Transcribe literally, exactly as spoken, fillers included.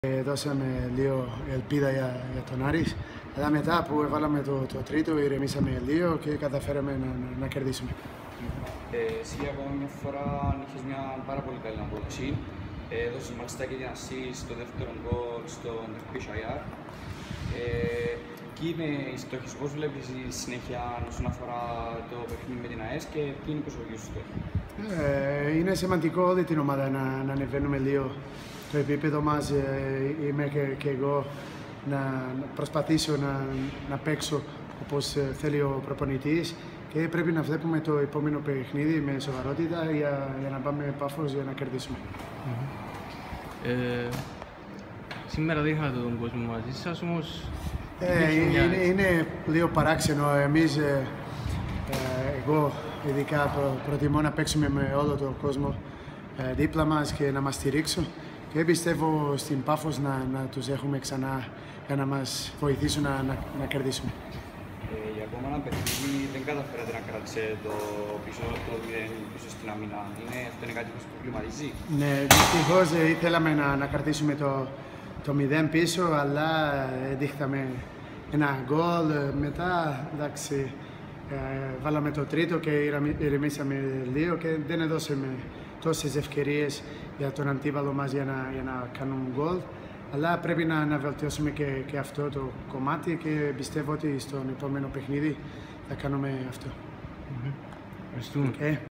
Δώσαμε λίγο ελπίδα για, για τον Άρης, αλλά μετά που έβαλαμε το, το τρίτο ηρεμήσαμε λίγο και καταφέραμε να, να, να κερδίσουμε. Ε, εσύ για ακόμα μια φορά είχες μια πάρα πολύ καλή απόδοση. Ε, έδωσες μάλιστα και την assist στο δεύτερο γκολ στον Derbyshire. Ε, Ποιοι είναι οι στόχοι σου, πώς βλέπεις η συνέχεια όσον αφορά το παιχνίδι με την ΑΕΣ και ποιοι είναι οι προσωπικοί σου στόχοι? Ε, είναι σημαντικό όλη την ομάδα να, να ανεβαίνουμε λίγο το επίπεδο μας. Ε, είμαι και, και εγώ να, να προσπαθήσω να, να παίξω όπως θέλει ο προπονητής και πρέπει να βλέπουμε το επόμενο παιχνίδι με σοβαρότητα για, για να πάμε Πάφος για να κερδίσουμε. Mm-hmm. ε, σήμερα δείχνατε τον κόσμο μαζί σας, όμως ε, είναι, είναι λίγο παράξενο. Εμείς, ε, ε, εγώ ειδικά προ, προτιμώ να παίξουμε με όλο τον κόσμο ε, δίπλα μας και να μας στηρίξουν. Και πιστεύω στην Πάφος να, να τους έχουμε ξανά για να μας βοηθήσουν να, να, να κερδίσουμε. Ε, για ακόμα ένα παιχνίδι δεν καταφέρατε να κρατήσετε το πίσω, το μηδέν πίσω στην αμήνα. Είναι, αυτό είναι κάτι που σας προβληματίζει? Ναι, δυστυχώς ε, ήθελαμε να, να κρατήσουμε το, το μηδέν πίσω, αλλά ε, δείχταμε ένα γκολ. Μετά, εντάξει, ε, βάλαμε το τρίτο και ηρεμήσαμε λίγο και δεν έδωσαμε τόσες ευκαιρίες για τον αντίπαλο μας για να, για να κάνουν γκολ. Αλλά πρέπει να, να βελτιώσουμε και, και αυτό το κομμάτι και πιστεύω ότι στον επόμενο παιχνίδι θα κάνουμε αυτό. Mm-hmm. Okay.